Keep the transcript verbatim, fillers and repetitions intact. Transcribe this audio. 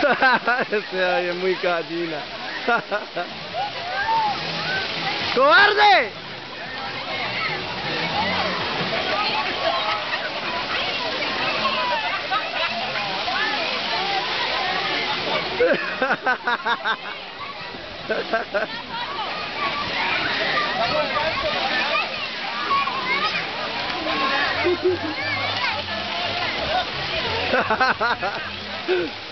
Se oye muy gallina. ¡Cobarde! Ha ha ha ha!